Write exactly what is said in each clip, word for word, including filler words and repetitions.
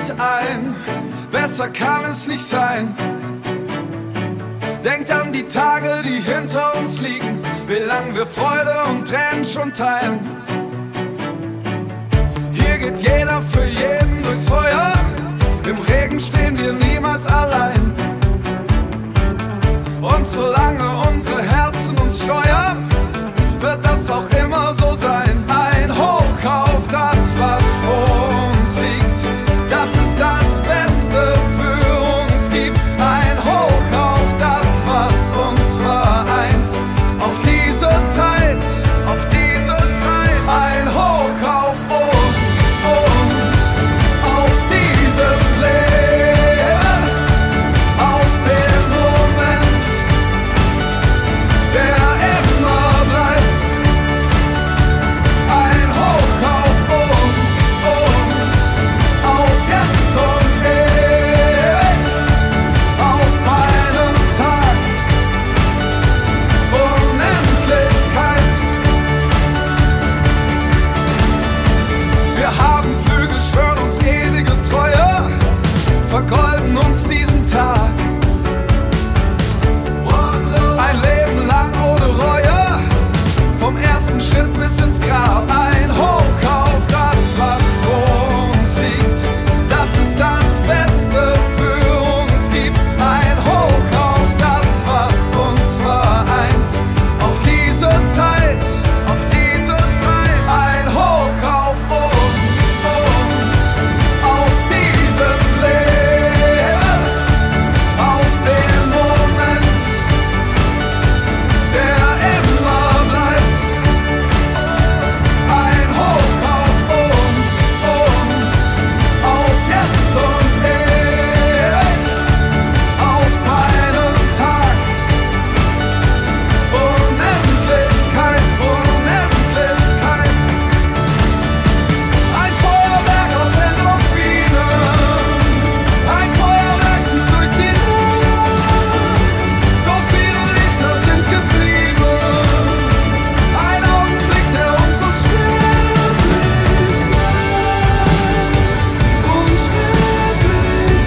Moment ein, besser kann es nicht sein. Denkt an die Tage, die hinter uns liegen, wie lang wir Freude und Tränen schon teilen. Hier geht jeder für jeden durchs Feuer, im Regen stehen wir niemals allein. Und solange unsere Herzen uns steuern, wird das auch immer so sein. Ein Hoch auf das, was vor uns liegt, das ist das Beste für uns gibt. Ein Hoch auf das, was uns vereint, auf diese Zeit, auf diese Zeit. Ein Hoch auf uns, uns, auf dieses Leben, auf den Moment, der immer bleibt. Ein Hoch auf uns, uns, auf jetzt und ewig, auf einen Tag, Unendlichkeit. Wir haben Flügel, schwören uns ewige Treue, vergolden uns diesen Tag. Ein Leben lang ohne Reue, vom ersten Schritt bis ins Grab. Ein Hoch auf das, was vor uns liegt, das ist das Beste für uns gibt. Ein Hoch auf das, was uns vereint, auf diese Zeit, auf diese Zeit. Ein Hoch auf uns, uns, auf dieses Leben, auf den Moment, der immer bleibt. Ein Hoch auf uns, uns, auf jetzt und ewig, auf einen Tag, Unendlichkeit, Unendlichkeit. Ein Feuerwerk aus Endorphinen, ein Feuerwerk zieht durch die Luft. So viele Lichter sind geblieben, ein Augenblick, der uns unsterblich macht, unsterblich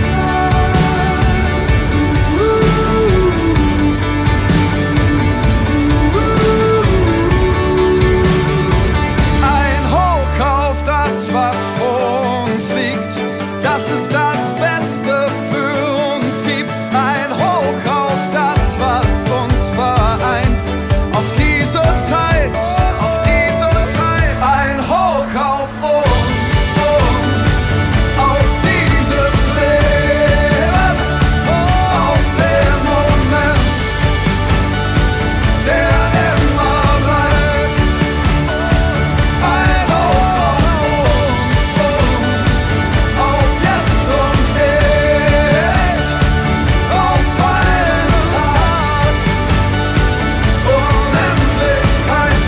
macht. Ein Hoch auf das, was vor uns liegt, das ist das Beste für uns gibt. Ein Hoch auf das, was uns vereint, auf diese Zeit, auf diese Zeit. Ein Hoch auf uns, uns, auf dieses Leben, auf den Moment, der immer bleibt. Ein Hoch auf uns, auf jetzt und ewig, auf einen Tag, Unendlichkeit.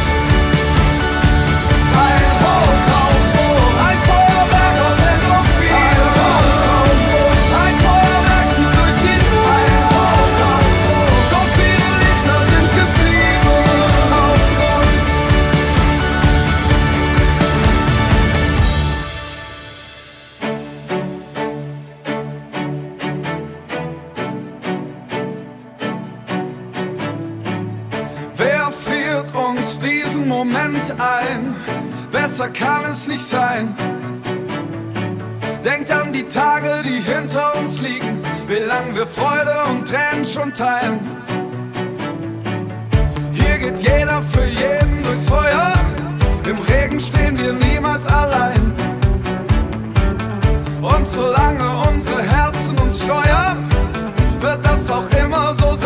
Ein Hoch auf uns, ein Feuerwerk aus Endorphinen, ein Feuerwerk zieht durch die Luft. So viele Lichter sind geblieben auf uns. Wer friert uns diesen Moment ein? Besser kann es nicht sein. Denkt an die Tage, die hinter uns liegen, wie lang wir Freude und Tränen schon teilen. Hier geht jeder für jeden durchs Feuer, im Regen stehen wir niemals allein. Und solange unsere Herzen uns steuern, wird das auch immer so sein.